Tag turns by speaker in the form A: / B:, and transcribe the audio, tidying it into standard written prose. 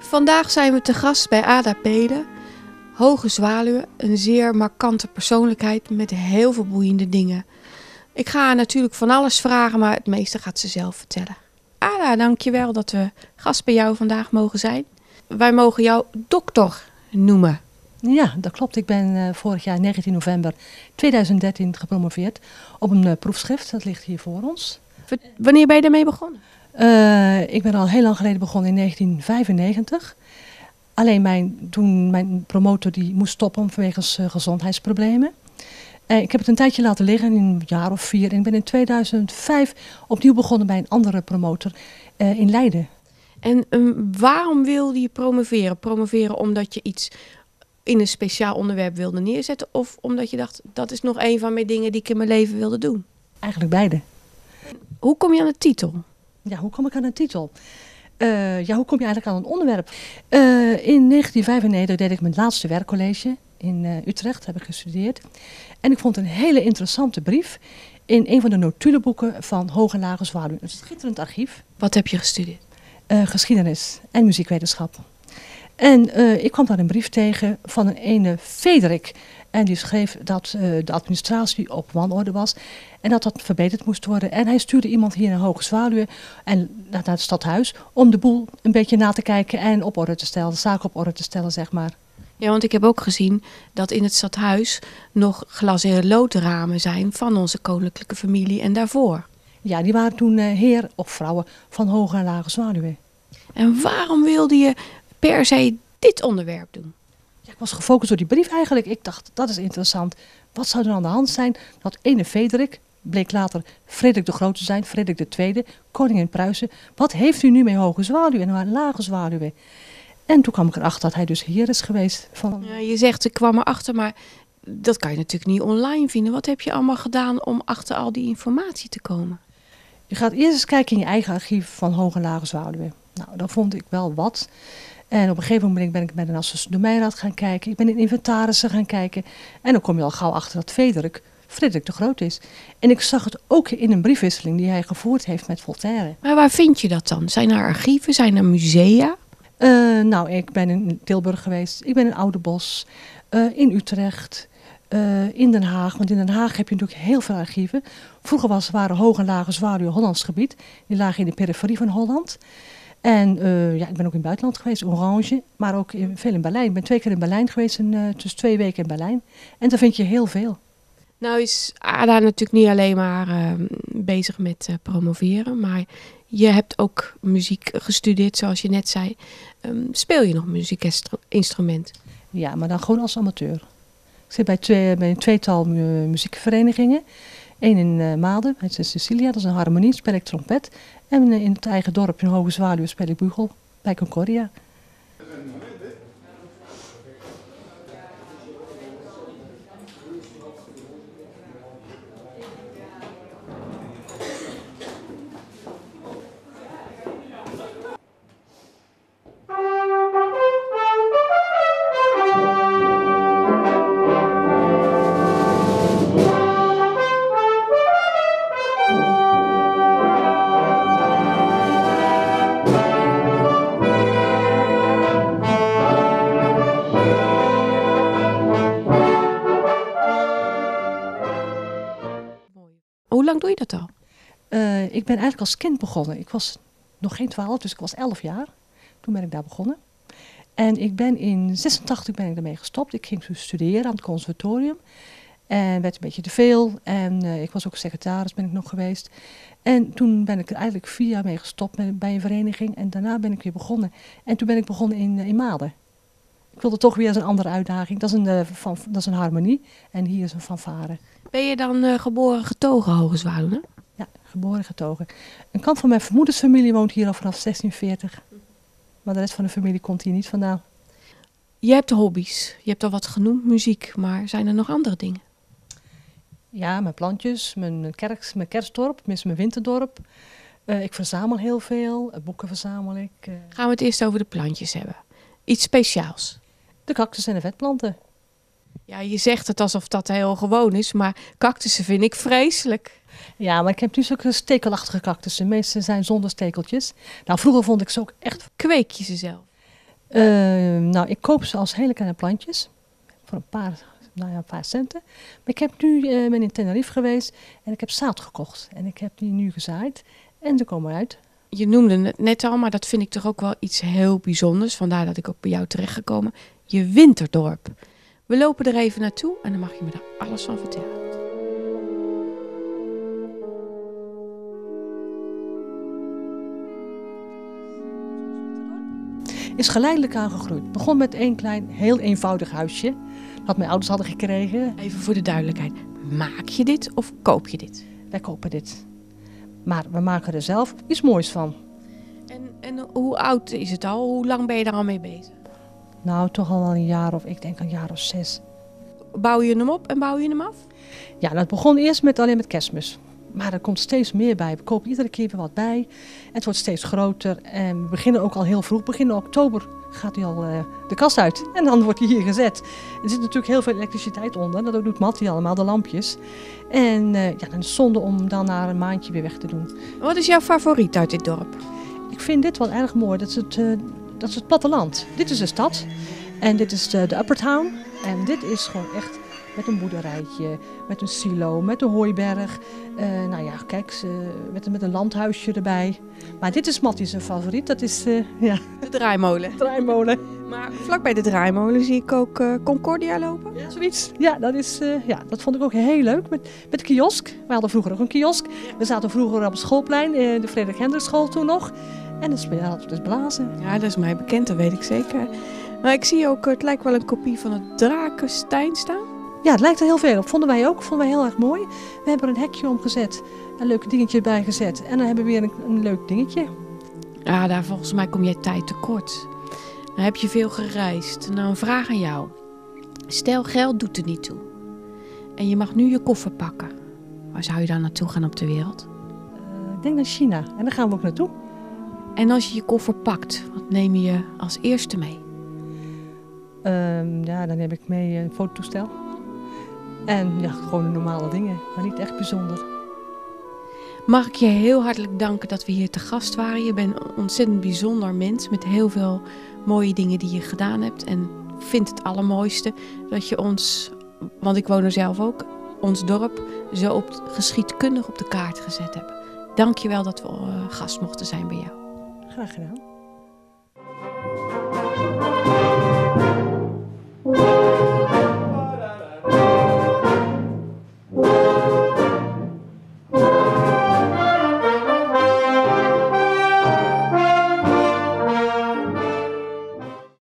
A: Vandaag zijn we te gast bij Ada Pede, Hoge Zwaluwen, een zeer markante persoonlijkheid met heel veel boeiende dingen. Ik ga haar natuurlijk van alles vragen, maar het meeste gaat ze zelf vertellen. Ada, dankjewel dat we gast bij jou vandaag mogen zijn. Wij mogen jou dokter noemen.
B: Ja, dat klopt. Ik ben vorig jaar 19 november 2013 gepromoveerd op een proefschrift. Dat ligt hier voor ons.
A: Wanneer ben je ermee begonnen?
B: Ik ben al heel lang geleden begonnen in 1995. Alleen toen mijn promotor die moest stoppen vanwege gezondheidsproblemen. Ik heb het een tijdje laten liggen, in een jaar of 4. En ik ben in 2005 opnieuw begonnen bij een andere promotor in Leiden.
A: En waarom wilde je promoveren? Promoveren omdat je iets in een speciaal onderwerp wilde neerzetten? Of omdat je dacht, dat is nog een van mijn dingen die ik in mijn leven wilde doen?
B: Eigenlijk beide.
A: Hoe kom je aan de titel?
B: Ja, hoe kom ik aan een titel? Hoe kom je eigenlijk aan een onderwerp? In 1995 deed ik mijn laatste werkcollege in Utrecht, heb ik gestudeerd. En ik vond een hele interessante brief in een van de notuleboeken van Hoge en Lage Zwaluwen. Een schitterend archief.
A: Wat heb je gestudeerd?
B: Geschiedenis en muziekwetenschap. En ik kwam daar een brief tegen van een ene Frederik. En die schreef dat de administratie op wanorde was en dat dat verbeterd moest worden. En hij stuurde iemand hier naar Hoge Zwaluwen en naar het stadhuis om de boel een beetje na te kijken en op orde te stellen, de zaak op orde te stellen, zeg maar.
A: Ja, want ik heb ook gezien dat in het stadhuis nog glas- en loodramen zijn van onze koninklijke familie en daarvoor.
B: Ja, die waren toen heer of vrouwen van Hoge en Lage Zwaluwen.
A: En waarom wilde je per se dit onderwerp doen?
B: Ja, ik was gefocust door die brief eigenlijk. Ik dacht, dat is interessant. Wat zou er aan de hand zijn? Dat ene Frederik, bleek later Frederik de Grote te zijn, Frederik de Tweede, koning in Pruisen. Wat heeft u nu met Hoge Zwaluwen en Lage Zwaluwen? En toen kwam ik erachter dat hij dus hier is geweest.
A: Ja, je zegt, ik kwam erachter, maar dat kan je natuurlijk niet online vinden. Wat heb je allemaal gedaan om achter al die informatie te komen?
B: Je gaat eerst eens kijken in je eigen archief van Hoge en Lage Zwaluwen. Nou, dan vond ik wel wat. En op een gegeven moment ben ik bij de Nassau's domeinraad gaan kijken. Ik ben in inventarissen gaan kijken. En dan kom je al gauw achter dat Frederik de Groot is. En ik zag het ook in een briefwisseling die hij gevoerd heeft met Voltaire.
A: Maar waar vind je dat dan? Zijn er archieven? Zijn er musea?
B: Ik ben in Tilburg geweest. Ik ben in Oudenbosch. In Utrecht. In Den Haag. Want in Den Haag heb je natuurlijk heel veel archieven. Vroeger waren Hoge en Lage Zwaluwen Hollands gebied. Die lagen in de periferie van Holland. En ik ben ook in het buitenland geweest, Orange, maar ook veel in Berlijn. Ik ben 2 keer in Berlijn geweest, dus 2 weken in Berlijn. En daar vind je heel veel.
A: Nou is Ada natuurlijk niet alleen maar bezig met promoveren, maar je hebt ook muziek gestudeerd, zoals je net zei. Speel je nog muziekinstrument?
B: Ja, maar dan gewoon als amateur. Ik zit bij een tweetal muziekverenigingen. Eén in Maden, het is Cecilia, dat is een harmonie, speel ik trompet. En in het eigen dorp in Hoge Zwaluwen speel ik bugel bij Concordia.
A: Hoe lang doe je dat al?
B: Ik ben eigenlijk als kind begonnen. Ik was nog geen 12, dus ik was 11 jaar. Toen ben ik daar begonnen. En ik ben in 86 ben ik daarmee gestopt. Ik ging dus studeren aan het conservatorium. En werd een beetje te veel. En ik was ook secretaris, ben ik nog geweest. En toen ben ik er eigenlijk 4 jaar mee gestopt bij een vereniging. En daarna ben ik weer begonnen. En toen ben ik begonnen in Maden. Ik wilde toch weer eens een andere uitdaging. Dat is een harmonie. En hier is een fanfare.
A: Ben je dan geboren getogen, Hoge Zwaluwen?
B: Ja, geboren getogen. Een kant van mijn vermoedensfamilie woont hier al vanaf 1640. Maar de rest van de familie komt hier niet vandaan.
A: Je hebt hobby's. Je hebt al wat genoemd, muziek. Maar zijn er nog andere dingen?
B: Ja, mijn plantjes, mijn kerstdorp, mijn winterdorp. Ik verzamel heel veel. Boeken verzamel ik.
A: Gaan we het eerst over de plantjes hebben. Iets speciaals.
B: De cactus en de vetplanten.
A: Ja, je zegt het alsof dat heel gewoon is, maar cactussen vind ik vreselijk.
B: Ja, maar ik heb nu zulke stekelachtige cactussen. De meeste zijn zonder stekeltjes. Nou, vroeger vond ik ze ook echt...
A: Kweek je ze zelf?
B: Nou, ik koop ze als hele kleine plantjes. Voor een paar centen. Maar ik heb nu, ben in Tenerife geweest en ik heb zaad gekocht. En ik heb die nu gezaaid en ze komen uit.
A: Je noemde het net al, maar dat vind ik toch ook wel iets heel bijzonders. Vandaar dat ik ook bij jou terechtgekomen. Je winterdorp. We lopen er even naartoe en dan mag je me daar alles van vertellen.
B: Is geleidelijk aangegroeid. Het begon met één klein, heel eenvoudig huisje. Dat mijn ouders hadden gekregen.
A: Even voor de duidelijkheid. Maak je dit of koop je dit?
B: Wij kopen dit. Maar we maken er zelf iets moois van.
A: En hoe oud is het al? Hoe lang ben je daar al mee bezig?
B: Nou, toch al wel een jaar of, ik denk een jaar of 6.
A: Bouw je hem op en bouw je hem af?
B: Ja, dat begon eerst alleen met kerstmis. Maar er komt steeds meer bij. We kopen iedere keer weer wat bij. En het wordt steeds groter. En we beginnen ook al heel vroeg. Begin oktober gaat hij al de kast uit. En dan wordt hij hier gezet. Er zit natuurlijk heel veel elektriciteit onder. Dat doet Mattie allemaal, de lampjes. En dan is het zonde om dan na een maandje weer weg te doen.
A: Wat is jouw favoriet uit dit dorp?
B: Ik vind dit wel erg mooi. Dat is het platteland. Dit is de stad. En dit is de Upper Town. En dit is gewoon echt met een boerderijtje, met een silo, met een hooiberg. Nou ja, kijk, met een landhuisje erbij. Maar dit is Mattie's favoriet. Dat is
A: De draaimolen.
B: draaimolen.
A: Maar vlakbij de draaimolen zie ik ook Concordia lopen.
B: Ja, zoiets. Ja, dat vond ik ook heel leuk. Met de kiosk. We hadden vroeger ook een kiosk. We zaten vroeger op het schoolplein, de Frederik Hendrik school toen nog. En dat hadden we dus blazen.
A: Ja, dat is mij bekend, dat weet ik zeker. Maar ik zie ook, het lijkt wel een kopie van het Drakenstein staan.
B: Ja, het lijkt er heel veel op. Vonden wij ook. Vonden wij heel erg mooi. We hebben er een hekje omgezet. Een leuk dingetje bij gezet. En dan hebben we weer een leuk dingetje.
A: Ja, daar volgens mij kom jij tijd tekort. Dan heb je veel gereisd. Nou, een vraag aan jou. Stel, geld doet er niet toe. En je mag nu je koffer pakken. Waar zou je dan naartoe gaan op de wereld?
B: Ik denk naar China. En daar gaan we ook naartoe.
A: En als je je koffer pakt, wat neem je als eerste mee?
B: Ja, dan heb ik mee een fototoestel. En ja, gewoon de normale dingen, maar niet echt bijzonder.
A: Mag ik je heel hartelijk danken dat we hier te gast waren. Je bent een ontzettend bijzonder mens met heel veel mooie dingen die je gedaan hebt. En ik vind het allermooiste dat je ons, want ik woon er zelf ook, ons dorp zo geschiedkundig op de kaart gezet hebt. Dank je wel dat we gast mochten zijn bij jou.
B: Graag gedaan.